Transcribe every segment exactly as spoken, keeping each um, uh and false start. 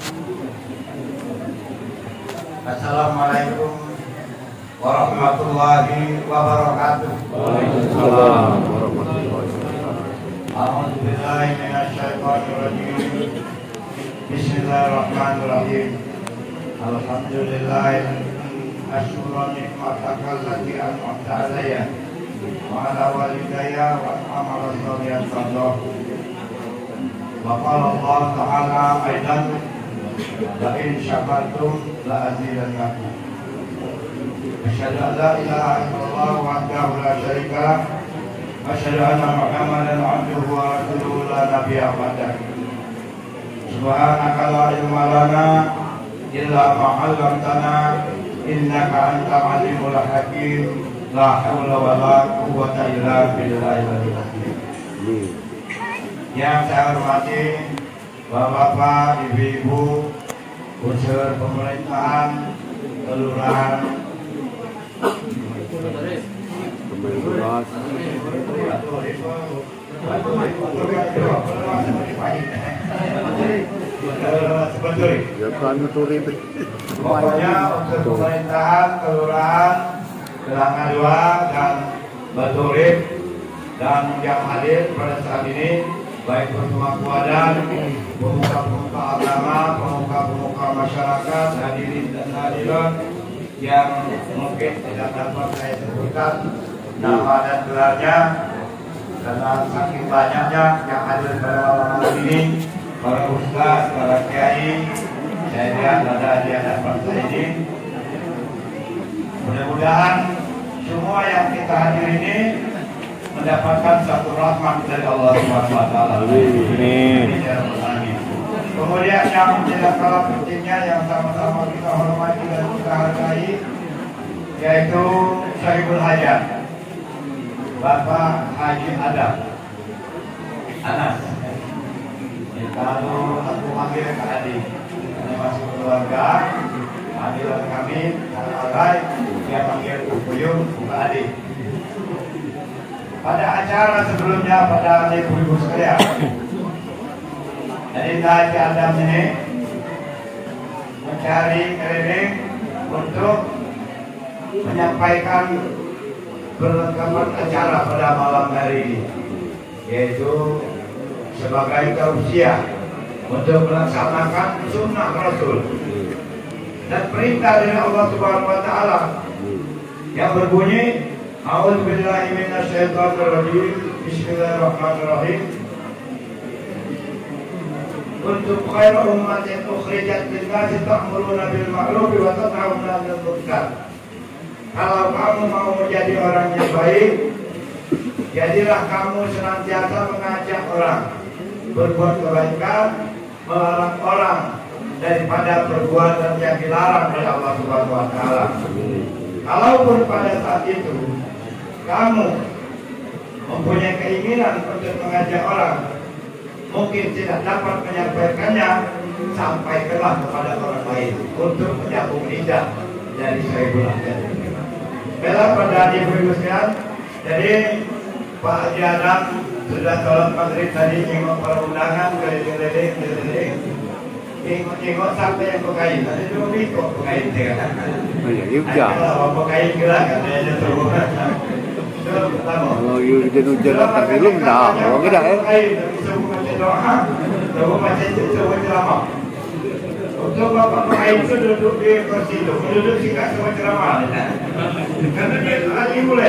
Assalamualaikum warahmatullahi wabarakatuh. Waalaikumsalam warahmatullahi wabarakatuh. A'udzubillahi minasyaitonir rajim. Bismillahirrahmanirrahim. Alhamdulillah asyura nikmatakal lati an'amta alayya wa ala walidayya wa amara sholiyan sallallahu. Wa qala Allah ta'ala aidan la in syakartum la azidannakum. Asyhadu an la ilaha illallah wahdahu la syarika lah. Asyhadu anna Muhammadan abduhu wa rasuluhu la nabiyya ba'dah. Subhanaka la ilma lana illa ma 'allamtana innaka antal alimul hakim. La haula wa la quwwata illa billahil aliyyil azim. Yang saya hormati Bapak-bapak, ibu-ibu, unsur pemerintahan, kelurahan, pokoknya unsur pemerintahan, kelurahan, Gelangan Dua dan Baturip dan yang hadir pada saat ini, baik pemangku adat, pemuka-pemuka agama, pemuka-pemuka masyarakat, hadirin dan hadirat yang mungkin tidak dapat saya sebutkan nama dan gelarnya karena saking banyaknya yang hadir pada malam ini, para ustaz, para kiai, saya lihat ada di hadapan saya ini. Mudah-mudahan semua yang kita hadir ini mendapatkan satu rahmat dari Allah Subhanahu wa taala. Amin. Kemudian yang tidak kalah pentingnya yang sama-sama kita hormati dan kita hargai yaitu Sahibul Hajat Bapak Haji Adam Anas. Kalau aku panggil ke adik, ini masuk keluarga, hadirat kami, alai, dia panggil Buyung ke adik. Pada acara sebelumnya pada ibu-ibu sekalian, jadi Haji Adam ini mencari keliling untuk menyampaikan perlengkapan acara pada malam hari ini, yaitu sebagai tausiah untuk melaksanakan sunnah Rasul dan perintah dari Allah Subhanahu Wa Taala yang berbunyi, A'udzubillahi minasyaitonir rajim. Bismillahirrahmanirrahim. Kuntum khairu ummatin ukhrijat lin-nasi ta'muruna bil ma'ruf wa tanhauna 'anil munkar. Kalau kamu mau menjadi orang yang baik, jadilah kamu senantiasa mengajak orang berbuat kebaikan, melarang orang daripada perbuatan yang dilarang oleh Allah Subhanahu wa taala. Kalaupun pada saat itu kamu mempunyai keinginan untuk mengajak orang, mungkin tidak dapat menyampaikannya, sampaikanlah kepada orang lain untuk menyambung lidah dari Sahibul Hajat. Bela pada ibu-ibu sekalian, jadi Pak Haji Adam sudah sholat maghrib tadi, nengok para undangan, keliling-keliling, keliling, nengok sampai yang pekain, tadi dulu kok pekain kan? Oh ya, juga. Kalau pekain gerak katanya tuh. Kalau you jadi hujan tak belum dah, kalau kita eh. Untuk bapak pekain itu duduk di kursi itu, duduk singkat sama ceramah. Karena dia lagi mulai.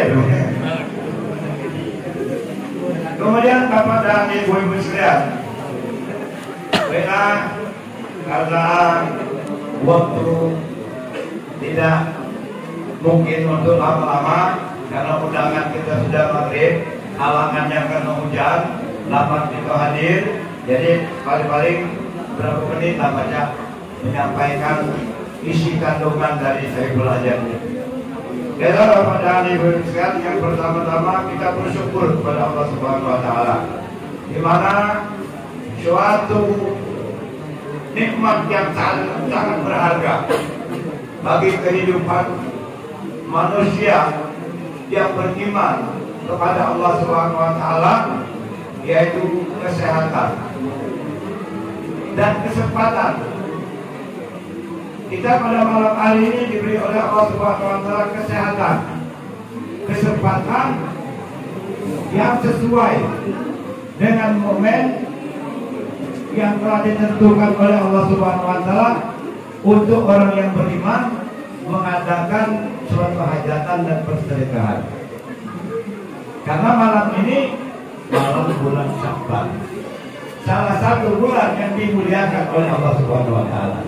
Kemudian bapak dan ibu-ibu sekalian, karena waktu tidak mungkin untuk lama-lama, karena undangan kita sudah maghrib, halangannya karena hujan, dapat kita hadir, jadi paling-paling berapa menit lah banyak menyampaikan isi kandungan dari Sahibul Hajat. Kita bapak dan ibu sekalian, yang pertama-tama kita bersyukur kepada Allah Subhanahu Wa Taala, di mana suatu nikmat yang sangat, sangat berharga bagi kehidupan manusia yang beriman kepada Allah Subhanahu Wa Taala, yaitu kesehatan dan kesempatan kita pada malam hari ini diberi oleh Allah Subhanahu wa taala kesehatan, kesempatan yang sesuai dengan momen yang telah ditentukan oleh Allah Subhanahu wa taala untuk orang yang beriman mengadakan suatu hajatan dan persedekahan. Karena malam ini malam bulan Sya'ban, salah satu bulan yang dimuliakan oleh Allah Subhanahu wa taala.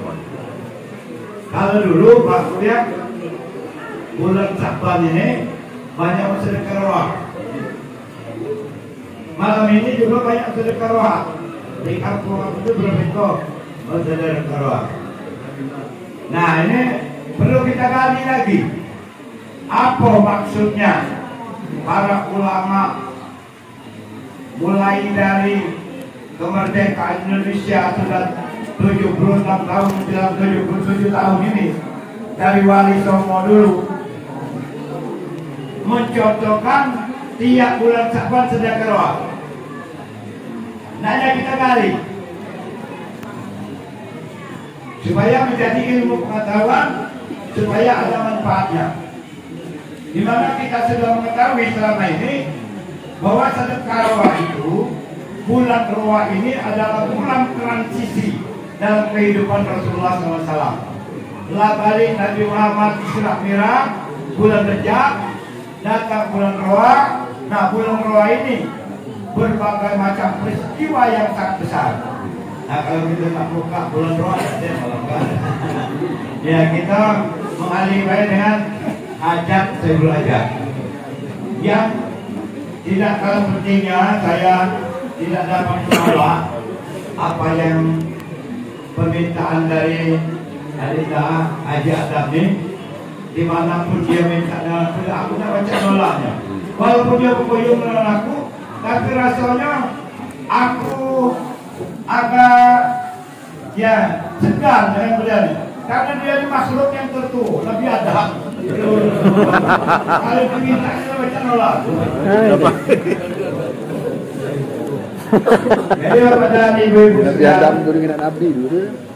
Kalau dulu Pak Kuliah, bulan Sya'ban ini banyak sedekah roh. Malam ini juga banyak sedekah roh. Di kampung itu berbentuk sedekah roh. Nah, ini perlu kita gali lagi. Apa maksudnya para ulama mulai dari kemerdekaan Indonesia sudah tujuh puluh enam tahun menjelang tujuh puluh tujuh tahun ini, dari Wali Songo dulu mencontohkan tiap bulan Sya'ban sedekah roh. Nanya kita gali supaya menjadi ilmu pengetahuan, supaya ada manfaatnya. Di mana kita sudah mengetahui selama ini bahwa sedekah roh itu, bulan roh ini adalah bulan transisi dalam kehidupan Rasulullah shallallahu alaihi wasallam. Setelah balik Nabi Muhammad Isra Mi'raj, bulan Rejab, datang bulan roh. Nah, bulan roh ini berbagai macam peristiwa yang sangat besar. Nah, kalau kita nak buka bulan roh, ya kita mengalih baik dengan hajat sebelum hajat. Yang tidak kalah pentingnya, saya tidak dapat menolak apa yang permintaan dari Adita Haji Adam ini, dimanapun dia minta, aku tak baca nolaknya. Walaupun dia berkoyung dengan aku, tapi rasanya aku agak ya segan dengan beliau, karena dia ini makhluk yang tertua, lebih adab. Kalau diminta kita baca nolak. Jadi pada ibu-ibu sekalian, Nabi dulu.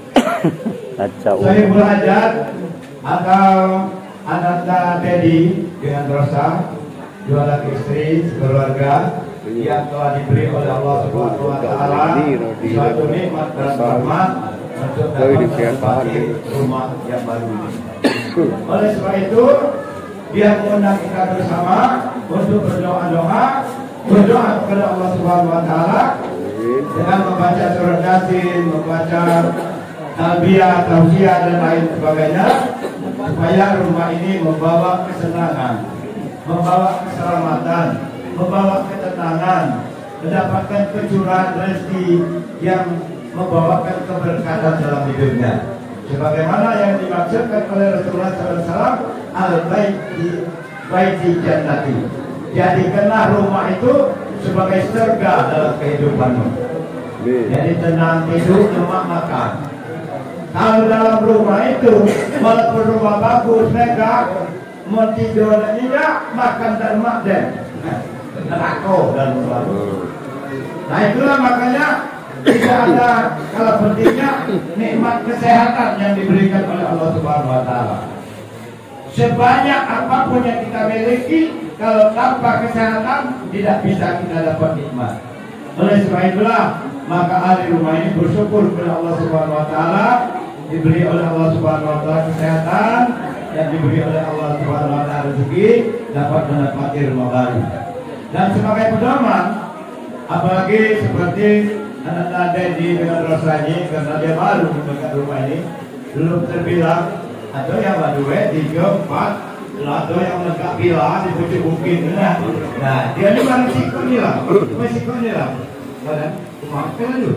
Kacau. saya belajar atau ananda Teddy dengan Rosa, dua laki istri keluarga yang telah diberi oleh Allah Subhanahu wa taala suatu nikmat dan rahmat untuk dapat rumah yang baru ini. Oleh sebab itu, dia mengundang kita bersama untuk berdoa-doa, berdoa kepada Allah Subhanahu wa taala dengan membaca surat Yasin, membaca talbiyah, tausiah dan lain sebagainya, supaya rumah ini membawa kesenangan, membawa keselamatan, membawa ketenangan, mendapatkan kecurangan rezeki yang membawakan keberkatan dalam hidupnya. Sebagaimana yang dimaksudkan oleh Rasulullah shallallahu alaihi wasallam, al-baiti baiti jannati. Jadikanlah rumah itu sebagai surga dalam kehidupanmu. Jadi tenang tidur, cuma makan. Kalau dalam rumah itu, walaupun rumah bagus, megah, mau tidur dan tidak, makan dan makan, neraka dalam rumah. Nah, itulah makanya tidak ada kalau pentingnya nikmat kesehatan yang diberikan oleh Allah Subhanahu wa taala. Sebanyak apapun yang kita miliki, kalau tanpa kesehatan tidak bisa kita dapat nikmat. Oleh sebab itulah maka ahli rumah ini bersyukur kepada Allah Subhanahu wa taala, diberi oleh Allah Subhanahu wa taala kesehatan dan diberi oleh Allah Subhanahu wa taala rezeki dapat menempati rumah baru. Dan sebagai pedoman, apalagi seperti anak-anak Dedi dengan Rosani, karena dia baru mendekat rumah ini, belum terbilang ada yang badue tiga empat, ada yang menegak bila di pucuk bukit. Nah, nah dia ini baru sikut ni lah, masih sikut ni lah. Makan dulu.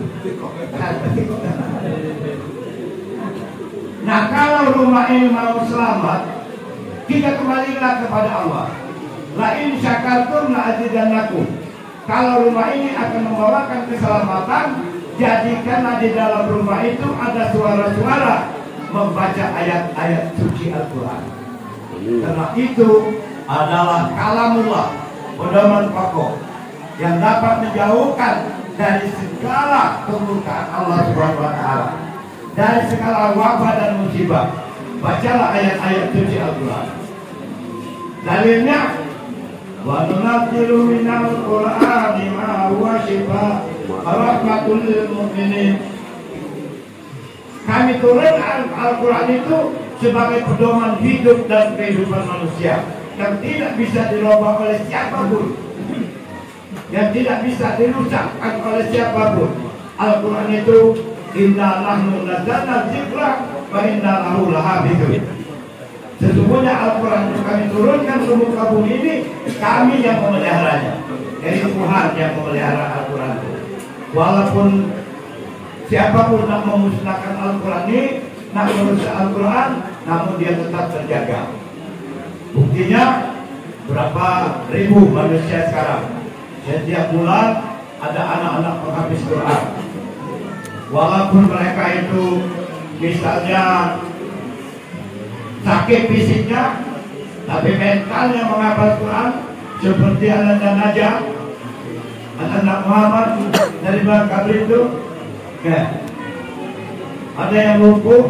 Nah, kalau rumah ini mau selamat, kita kembalilah kepada Allah. La in syakartum la azidannakum. Kalau rumah ini akan membawakan keselamatan, jadikanlah di dalam rumah itu ada suara-suara membaca ayat-ayat suci Al-Quran. Karena itu adalah kalamullah, pedoman pokok yang dapat menjauhkan dari segala kemurkaan Allah Subhanahu wa taala dari segala wabah dan musibah. Bacalah ayat-ayat suci Al-Quran. Dalilnya, wa nunazzilu minal Qur'ani ma huwa shifaa wa rahmatul lil mu'minin. Kami turunkan Al-Quran itu sebagai pedoman hidup dan kehidupan manusia yang tidak bisa dirubah oleh siapapun, yang tidak bisa dirusakkan oleh siapapun. Al-Quran itu inna nahnu nazzalna dzikra wa inna lahu lahafizun. Sesungguhnya Al-Quran yang kami turunkan ke muka bumi ini, kami yang memeliharanya. Dari Tuhan yang memelihara Al-Quran. Walaupun siapapun nak memusnahkan Al-Quran ini, nak merusak Al-Quran, namun dia tetap terjaga. Buktinya berapa ribu manusia sekarang. Setiap bulan ada anak-anak penghabis Quran. Walaupun mereka itu misalnya sakit fisiknya, tapi mentalnya menghafal Quran seperti anak-anak Najah, anak-anak Muhammad dari Bangka Belitung. Ya. Ada yang lumpuh,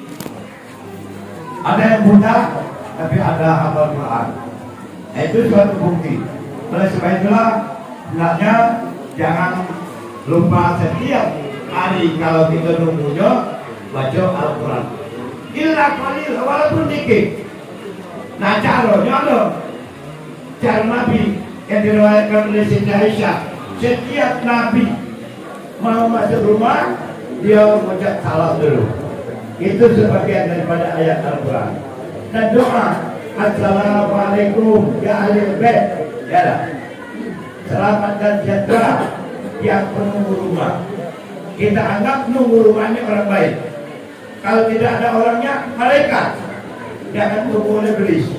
ada yang buta, tapi ada hafal Quran. Itu suatu bukti. Oleh sebab itulah, hendaknya jangan lupa setiap hari kalau kita nunggunya baca Al-Quran. Illa qalil, walaupun dikit. Nah, caranya ada. Cara Nabi yang diriwayatkan oleh Siti Aisyah, setiap Nabi mau masuk rumah, dia mengucap salam dulu. Itu sebagian daripada ayat Al-Quran. Dan doa, assalamualaikum ya ahli bait. Ya lah. Selamat dan sejahtera yang penunggu rumah. Kita anggap nunggu rumahnya orang baik. Kalau tidak ada orangnya, malaikat. Jangan tunggu oleh iblis.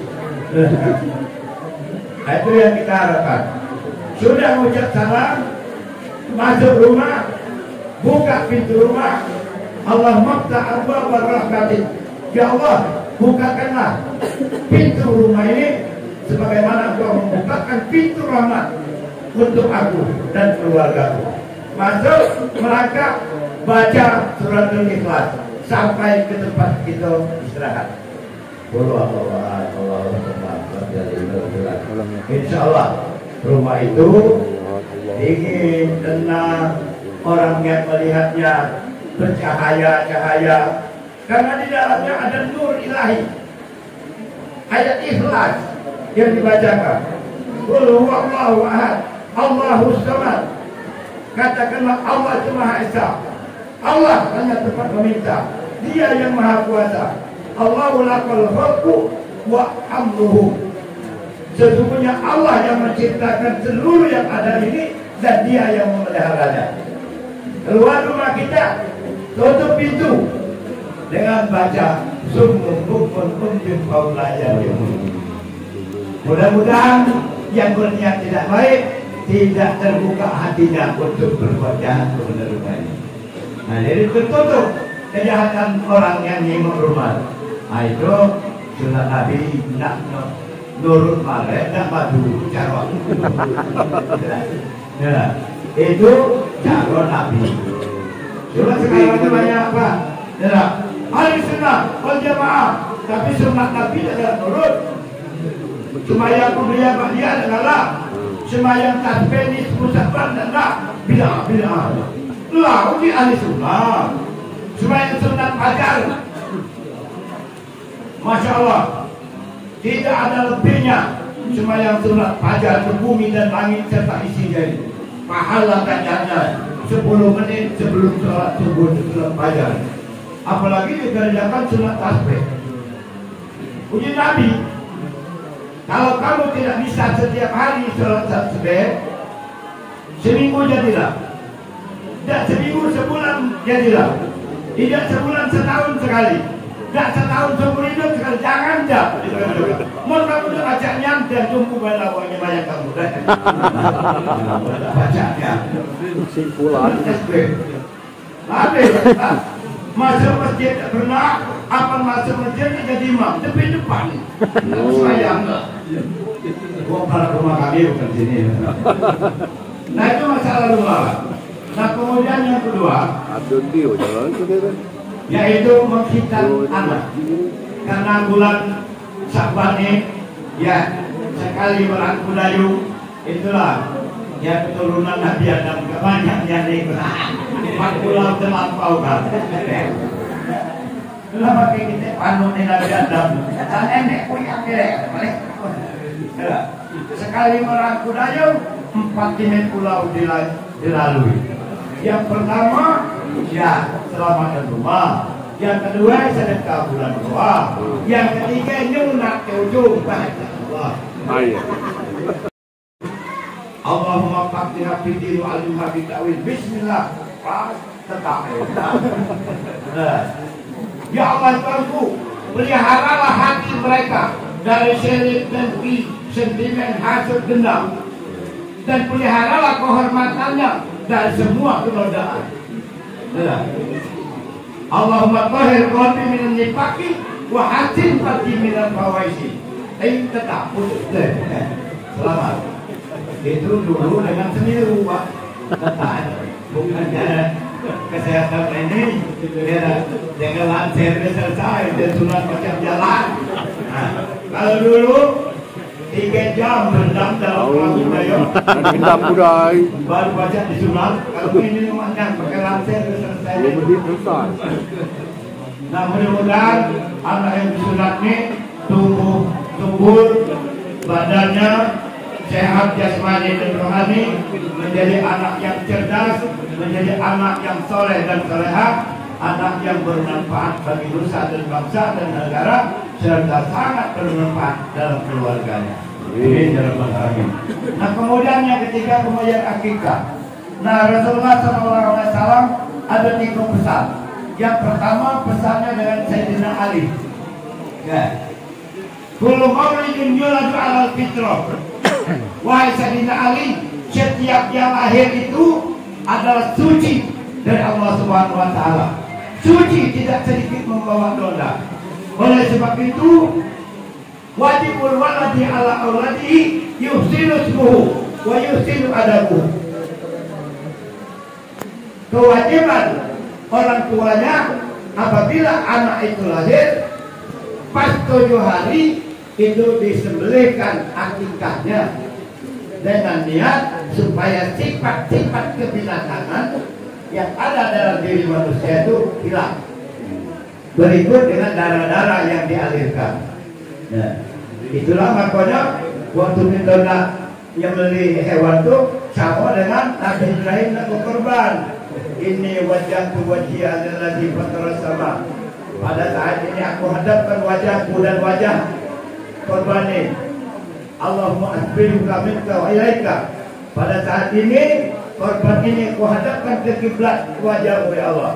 Nah, itu yang kita harapkan. Sudah mengucap salam, masuk rumah, buka pintu rumah. Allah mafta abwaab rahmatik. Ya Allah, bukakanlah pintu rumah ini sebagaimana Engkau membukakan pintu rahmat untuk aku dan keluargaku. Masuk, melangkah, baca surat Al-Ikhlas sampai ke tempat kita istirahat. Insya Allah rumah itu dingin, tenang, orang yang melihatnya bercahaya-cahaya karena di dalamnya ada nur ilahi. Ayat Ikhlas yang dibacakan, Qul huwallahu ahad, Allahus samad. Katakanlah Allah itu Maha Esa. Allah hanya tempat meminta. Dia yang Maha Kuasa. Allahu lakal khalqu wa amruhu. Sesungguhnya Allah yang menciptakan seluruh yang ada ini dan Dia yang memeliharanya. Keluar rumah kita, tutup pintu dengan baca summun bukmun umjum qaulaya. Mudah-mudahan yang berniat tidak baik tidak terbuka hatinya untuk berbuat jahat kepada rumah ini. Nah, jadi tertutup kejahatan orang yang nyimak rumah. Nah, itu sunat Nabi nak nurut malek, nak madu cara. Ya, itu cara Nabi. Cuma sekarang itu banyak apa? Ya, hari sunnah, wal jamaah, tapi sunat Nabi tidak nurut. Cuma yang kuliah dia adalah semayang tasbih musafar dan tak bid'ah bid'ah. Lah, ini ahli sunnah. Semayang sunat fajar. Masya Allah, tidak ada lebihnya semayang sunat fajar ke bumi dan langit serta isinya ini. Pahala ganjarnya sepuluh menit sebelum sholat subuh sunat fajar. Apalagi dikerjakan sunat tasbih. Puji Nabi. Kalau kamu tidak bisa setiap hari sholat tasbih, seminggu jadilah. Tidak seminggu sebulan jadilah. Tidak sebulan setahun sekali. Tidak setahun seumur hidup sekali. Jangan dah. Mau kamu udah bacanya dan tunggu bala wangnya banyak kamu. Bacanya. Simpulan. Habis. Masuk masjid tak pernah. Apa masuk masjid jadi imam tepi depan. Sayang tak. Gua para rumah kami bukan sini. Nah, itu masalah rumah. Nah, kemudian yang kedua, Abdul Dio jalan itu dia kan. yaitu menghitam anak. Karena bulan Sya'ban ini ya sekali merangkul dayung itulah ya keturunan Nabi Adam kebanyaknya nih empat pulau terlampau kan. Kenapa kayak kita panut Nabi Adam? Asal enek punya kira balik. Sekali merangkul dayung empat jenis pulau dilalui. Yang pertama ya selamatkan rumah. Yang kedua sedekah bulan doa. Yang ketiga nyunat ke ujung baca Allah. Allahumma faqihna fid din wa alimna bit ta'wil. Bismillah. Tetap. Ya Allah Tuhanku, peliharalah hati mereka dari syirik dan iri, sentimen, hasad, dendam, dan peliharalah kehormatannya dari semua kenodaan. Allahumma tahhir qalbi minan nifaqi wa hasin qalbi minal fawaisi. Eh tetap selamat. Itu dulu dengan sendiri Pak. Tetap bukan jalan kesehatan ini dia jangan lancar selesai dan sunat macam jalan. Nah, kalau dulu tiga jam rendam dalam perahu dayung Rendam budai baru baca di sunat. Kalau ini rumahnya pakai lancar selesai. Nah mudah-mudahan anak yang disunat ini tumbuh subur, badannya sehat jasmani dan rohani, menjadi anak yang cerdas, menjadi anak yang soleh dan solehah, anak yang bermanfaat bagi nusa dan bangsa dan negara, serta sangat bermanfaat dalam keluarganya. Amin ya rabbal alamin. Nah kemudian yang ketiga kemudian akikah. Nah Rasulullah shallallahu alaihi wasallam ada tiga pesan. Yang pertama pesannya dengan Sayyidina Ali. Ya. Kullu maulidin yuladu alal fitrah. Wahai Sayyidina Ali, setiap yang lahir itu adalah suci dari Allah Subhanahu wa taala. Suci, tidak sedikit membawa dosa. Oleh sebab itu, wajibul waladi ala auladihi yuhsinu ismuhu wa yuhsinu adabuhu. Kewajiban orang tuanya apabila anak itu lahir pas tujuh hari itu disembelihkan akikahnya dengan niat supaya sifat-sifat kebinatangan yang ada dalam diri manusia itu hilang. Berikut dengan darah-darah yang dialirkan. Nah, itulah makanya waktu minta yang beli hewan itu sama dengan Nabi Ibrahim nak berkorban. Ini wajah wajah adalah di fatras sama. Pada saat ini aku hadapkan wajahku dan wajah korban ini. Allahumma asbiruka minka wa ilaika. Pada saat ini korban ini aku hadapkan ke kiblat wajahmu ya Allah,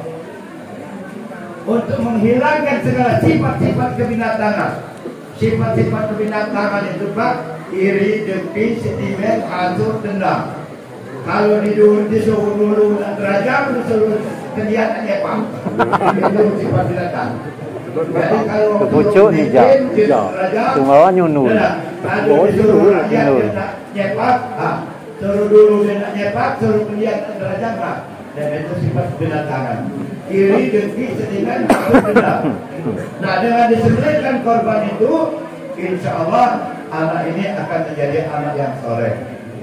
untuk menghilangkan segala sifat-sifat kebinatangan. Sifat-sifat kebinatangan itu Pak, iri, dengki, sentimen, hasud, dendam. Kalau disuruh disuruh dulu derajat, disuruh kelihatannya Pak, itu sifat binatang. Jadi kalau Kepucuk nih jauh, tunggawan nyunul. kalau disuruh rakyat dia nyepak, suruh dulu dia nyepak, suruh kelihatan derajat Pak. Dan itu sifat binatangan. Iri, dengki, sentimen, hasud, dendam. Nah dengan disembelihkan korban itu, insya Allah anak ini akan menjadi anak yang soleh.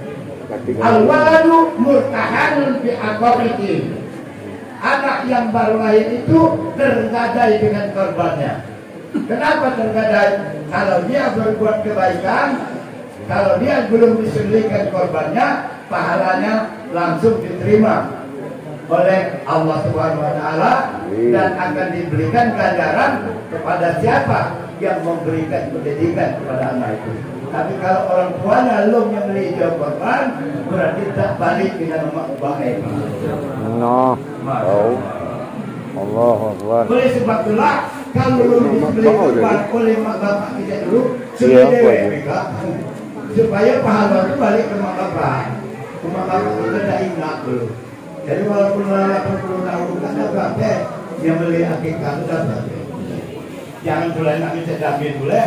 Al-waladu murtahanun bi aqabihi. Anak yang baru lahir itu tergadai dengan korbannya. Kenapa tergadai? Kalau dia berbuat kebaikan, kalau dia belum disembelihkan korbannya, pahalanya langsung diterima oleh Allah Subhanahu wa taala dan akan diberikan ganjaran kepada siapa yang memberikan pendidikan kepada anak itu. Tapi kalau orang tuanya belum yang beli korban, berarti tak balik dengan mak baik. No. Oh. Allah Akbar. Oleh sebab itulah kalau belum dibeli korban oleh mak bapak kita dulu, supaya supaya pahala itu balik ke mak bapak. Ke mak bapak kita tidak ingat dulu. Jadi walaupun delapan puluh tahun kan dapat yang beli akikah itu dapat. Jangan boleh nak minta damin boleh.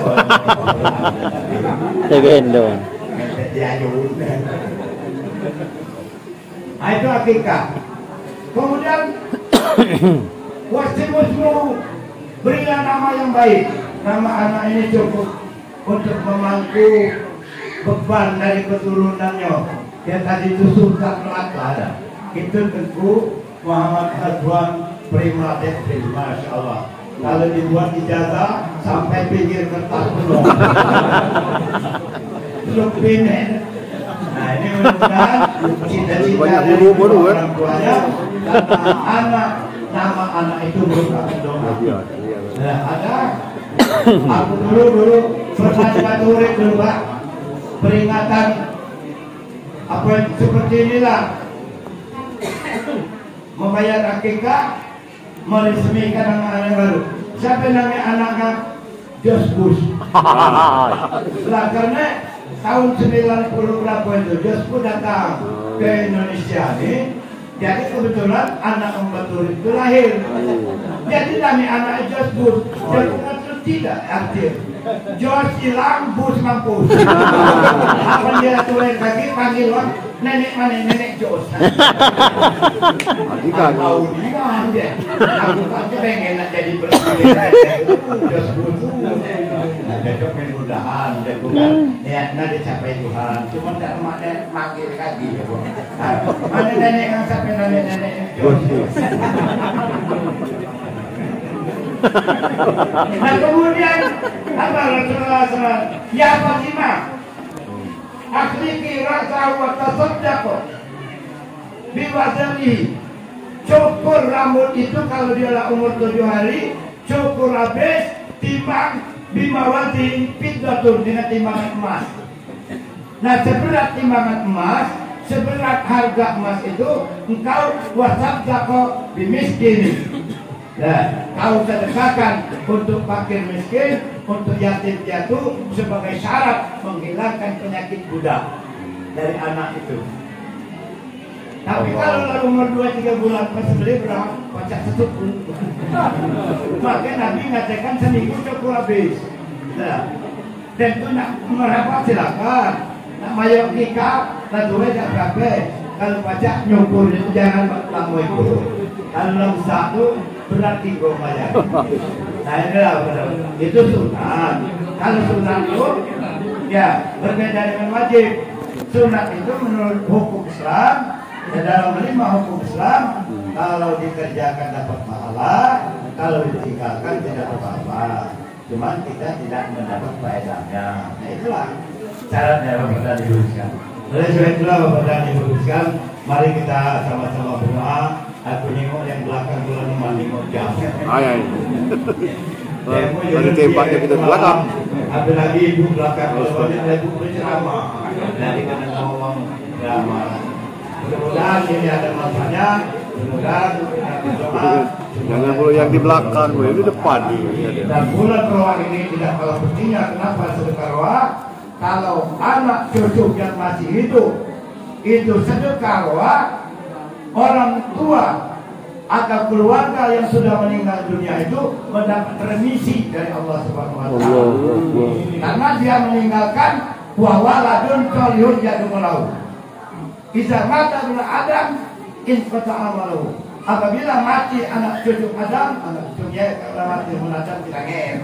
Tegendong. Nah itu akikah. Kemudian Wasimusmu, berilah nama yang baik. Nama anak ini cukup untuk memangku beban dari keturunannya. Yang tadi itu Sultan Melaka ada. Itu Tengku Muhammad Adwan Prima Dekri, Masya Allah. Kalau dibuat ijazah sampai pinggir kertas penuh. Lebih. Nah ini mudah-mudahan cita-cita dari orang tuanya karena anak, nama anak itu merupakan doa. Nah ada, aku dulu dulu pernah dikaturin dulu Pak, peringatan apa seperti inilah, membayar akikah, meresmikan anak-anak yang baru. Siapa namanya anaknya? Jos Bush. Lah karena tahun sembilan puluh berapa itu Jos Bush datang ke Indonesia nih. Jadi kebetulan anak Om Batur itu lahir. Jadi namanya anak Jos Bush. Jos Bush tidak aktif. Jos hilang, Bush mampus. Apa dia tulen lagi panggil orang nenek mana nenek Jos. Jika tahu dia aja. Aku kan pengen jadi presiden. Jos Bush. Jadi mudah-mudahan dia bukan niatnya dicapai Tuhan. Cuma tak mana manggil lagi ya Bu. Mana nenek yang sampai nenek-nenek Jos. Nah kemudian apa Rasulullah shallallahu alaihi wasallam? Ya Fatimah, akhliki rasa wa tasaddaq biwazanihi. Cukur rambut itu kalau dia lah umur tujuh hari, cukur habis timbang bimawati fiddatun dengan timbangan emas. Nah seberat timbangan emas, seberat harga emas itu engkau wasaddaq bimiskin. Nah, kau sedekahkan untuk fakir miskin, untuk yatim piatu sebagai syarat menghilangkan penyakit budak dari anak itu. Tapi kalau lalu umur dua tiga bulan pas beli berapa pacak satu pun. Maka Nabi mengatakan seminggu cukup habis. Nah, dan itu nak merapat silakan. Nak mayok nikah, lalu tidak berapa. Kalau pacak nyukur itu jangan lama itu. Kalau satu berarti kau bayar. Nah inilah itu sunat. Kalau sunat itu ya berbeda dengan wajib. Sunat itu menurut hukum Islam, ya dalam lima hukum Islam, kalau dikerjakan dapat pahala, kalau ditinggalkan tidak apa-apa. Cuma kita tidak mendapat faedahnya. Nah itulah caranya Bapak diluruskan. Oleh sebab itulah Bapak diluruskan. Mari kita sama-sama berdoa. Aku nengok yang belakang bulan rumah nengok jam. Ayah. Ada tembaknya kita belakang. Ada lagi ibu belakang. Kalau ada ibu berceramah. Dari kena ngomong drama. Mudah-mudahan ini ada manfaatnya. Mudah-mudahan kita berdoa. Jangan pula yang di belakang, yang di depan. Dan bulan roh ini tidak kalah pentingnya. Kenapa sedekah roh? Kalau anak cucu yang masih hidup itu sedekah roh, orang tua atau keluarga yang sudah meninggal dunia itu mendapat remisi dari Allah Subhanahu wa taala. Karena dia meninggalkan wa waladun sholihun yad'u. Idza mata ibnu Adam in qata'a amaluhu. Apabila mati anak cucu Adam, anak cucunya kalau mati ibnu Adam kita ngeem.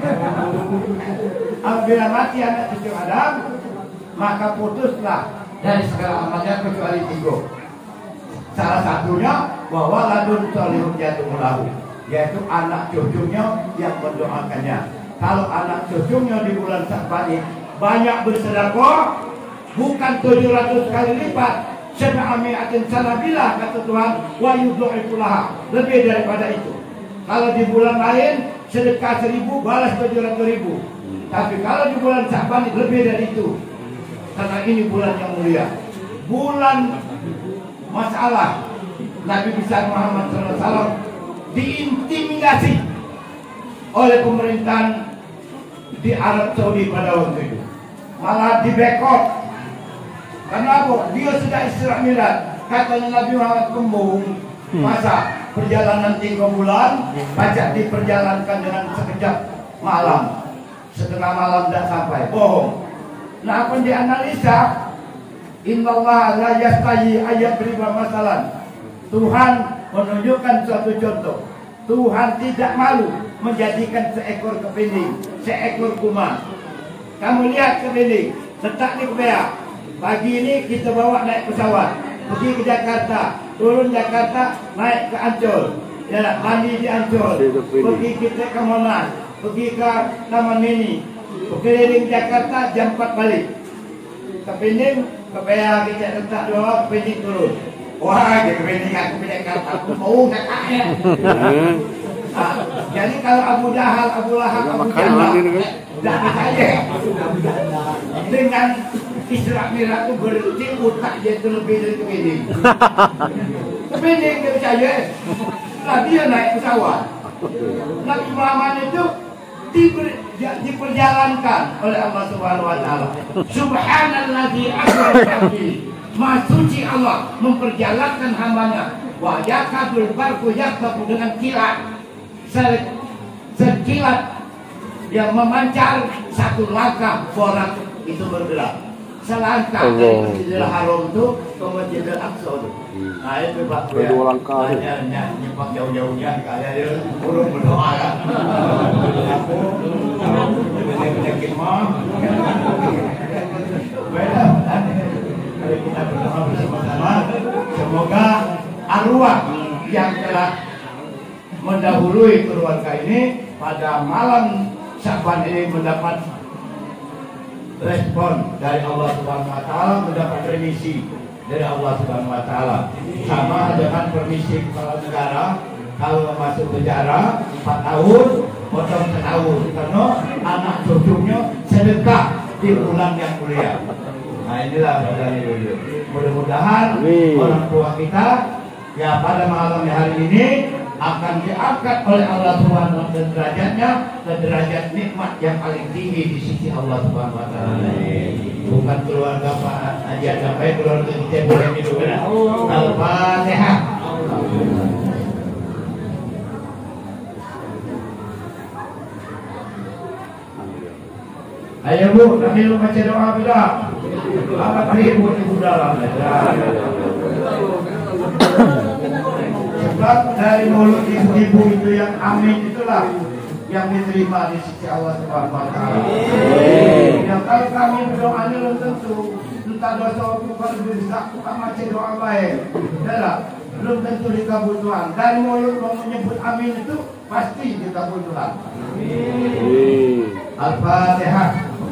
Apabila mati anak cucu Adam, maka putuslah dari segala amalnya kecuali tiga. Salah satunya bahwa ladun solihun yad'ulahu, yaitu anak cucunya yang mendoakannya. Kalau anak cucunya di bulan Sya'ban banyak bersedekah, bukan tujuh ratus kali lipat, sab'ami atin sanabilah kata Tuhan, wa yudha'ifulah, lebih daripada itu. Kalau di bulan lain sedekah seribu balas tujuh ratus ribu, tapi kalau di bulan Sya'ban lebih dari itu. Karena ini bulan yang mulia, bulan masalah. Nabi besar Muhammad shallallahu alaihi wasallam diintimidasi oleh pemerintahan di Arab Saudi pada waktu itu, malah dibekot. Kenapa? Dia sudah istirahat milad. Katanya Nabi Muhammad kembung, masa perjalanan tiga bulan pajak diperjalankan dengan sekejap malam, setengah malam tidak sampai. Bohong. Nah, apa dianalisa? Innallaha la yastahi ayat riba masalan. Tuhan menunjukkan suatu contoh. Tuhan tidak malu menjadikan seekor kepiting, seekor kuman. Kamu lihat kepiting, letak di Kebayak. Pagi ini kita bawa naik pesawat, pergi ke Jakarta, turun Jakarta, naik ke Ancol, ya, mandi di Ancol, pergi kita ke Monas, pergi ke Taman Mini, keliling Jakarta, jam empat balik. Kepiting, Kebayak kita letak dua, kepiting turun. Wah, dia kepiting aku pindah Jakarta, aku mau kakaknya. Nah, jadi kalau Abu Jahal, Abu Lahab, Abu Jahal, dah saja dengan Isra Mi'raj itu berarti utak dia itu lebih dari kepiting. Kepiting dia percaya. Nah, dia naik pesawat. Nabi Muhammad itu diper, diperjalankan oleh Allah Subhanahu Wa Taala. Subhanalladzi asra bi'abdihi. Maha suci Allah memperjalankan hambanya. Wa yakadul barqu yaktabu dengan kilat. Sekilat yang memancar satu langkah borak itu bergerak. Selangkah dari Masjidil Haram itu ke Masjidil Aqsa itu. Nah itu Pak. Dua langkah. Hanya nyepak jauh-jauhnya kayak dia urung berdoa kan. Aku penyakit mah. Beda. Mari kita berdoa bersama-sama. Semoga arwah yang telah mendahului keluarga ini pada malam Sya'ban ini mendapat respon dari Allah Subhanahu Wa Taala, mendapat remisi dari Allah Subhanahu Wa Taala. Sama dengan permisi kepala negara kalau masuk penjara empat tahun, potong setahun karena anak cucunya sedekah di bulan yang mulia. Nah inilah dari dulu. Mudah-mudahan orang tua kita ya pada malam hari ini akan diangkat oleh Allah Subhanahu Wa Taala derajatnya ke derajat nikmat yang paling tinggi di sisi Allah Subhanahu Wa Taala. Bukan keluarga Pak Haji sampai keluarga kita boleh hidup. Al-Fatihah. Ayo Bu, kami baca doa bila. Apa tadi Bu ibu dalam? Sebab dari mulut ibu-ibu itu yang amin itulah yang diterima di sisi Allah Subhanahu Wa Taala. Yang kalau kami berdoanya belum tentu entah dosa bukan bisa bukan macam doa baik, tidak belum tentu dikabul Tuhan. Dari mulut mau menyebut amin itu pasti dikabul Tuhan. Al-Fatihah.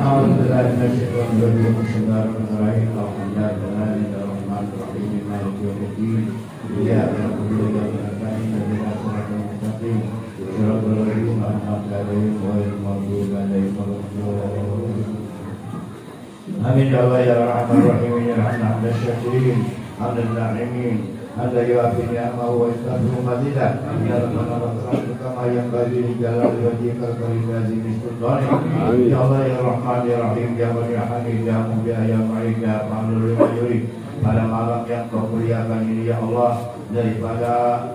Amin ya Allah ya Rahman Rahim ya Rahman Syakirin Hamdan Na'imin Anda yu'afi ni'amahu wa istaghfiru mazidah ya Rahman Rahim kama yang bagi jalal wajhikal karim lazim sultani ya Allah ya Rahman ya Rahim ya Man ya Hamid ya Mubi'ah ya Ma'id ya Fa'lul Yuri pada malam yang kau muliakan ini ya Allah daripada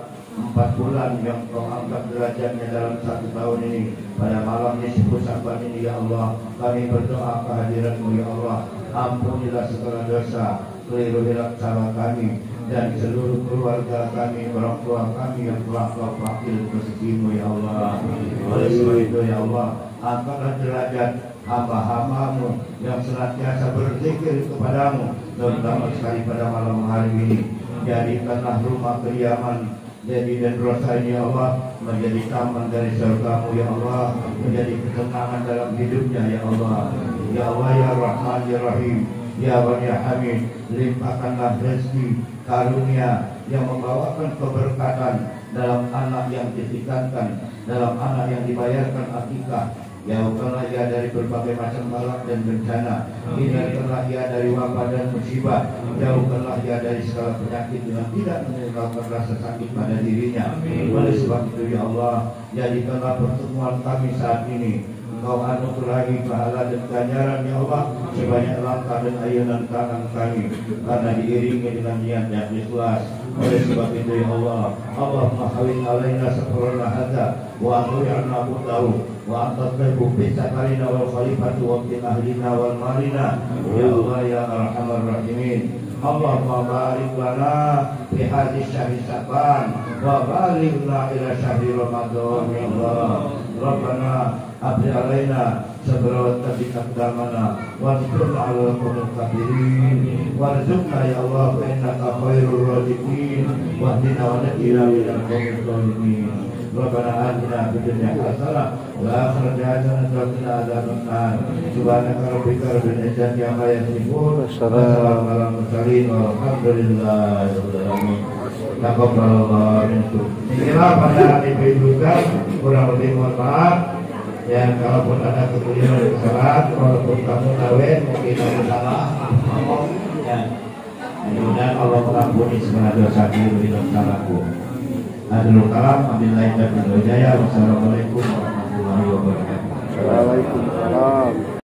empat bulan yang kau angkat derajatnya dalam satu tahun ini pada malam nisfu Sya'ban ini ya Allah kami berdoa kehadiratmu ya Allah ampunilah segala dosa keliru hilap salah kami dan seluruh keluarga kami orang tua kami yang telah kau panggil rezekimu ya Allah oleh sebab itu ya Allah angkatlah derajat hamba-hambamu yang senantiasa berzikir kepadamu terutama sekali pada malam hari ini jadikanlah rumah kediaman jadi dan dosa ini ya Allah menjadi taman dari surgamu ya Allah menjadi ketenangan dalam hidupnya ya Allah ya Allah ya Rahman ya Rahim ya Man ya Hamid limpahkanlah rezeki karunia yang membawakan keberkatan dalam anak yang ditingkatkan dalam anak yang dibayarkan akikah jauhkanlah ia dari berbagai macam balak dan bencana hindarkanlah ia dari wabah dan musibah jauhkanlah ia dari segala penyakit yang tidak meninggalkan rasa sakit pada dirinya oleh sebab itu ya Allah jadikanlah pertemuan kami saat ini Engkau anugerahi pahala dan ganjaran ya Allah sebanyak langkah dan ayunan tangan kami karena diiringi dengan niat yang ikhlas oleh sebab itu ya Allah Allahumma hawin alaina safarana hadza wa akhirna budahu wa anta tayyibu bi safarina wal khalifatu wa bi ahlina wal malina ya Allah ya arhamar rahimin Allahumma barik lana fi hadhihi syahri Sya'ban wa barik lana ila syahri Ramadan ya Allah. Rabbana abdi alaina sabra wa tabiq aqdamana wa zkurna ala qawmil kafirin warzuqna ya Allah fa innaka khairur raziqin wa hdina wa najina minal qawmil zalimin. Rabbana atina fid dunya hasanah wa akhirati hasanah wa qina adzabannar. Subhanaka rabbika rabbil izzati amma yasifun wa salamun alal mursalin walhamdulillahi rabbil alamin. Taqabbalallahu minkum. Inilah pada ibu-ibu kan kurang lebih mohon maaf. Ya, kalaupun ada kekeliruan dan kesalahan, walaupun kamu tahu mungkin ada salah ngomong, ya, mudah-mudahan Allah mengampuni segala dosa diri dan salahku. Adul kalam, wabillahi taufiq wal hidayah. Wassalamualaikum warahmatullahi wabarakatuh. Waalaikumsalam.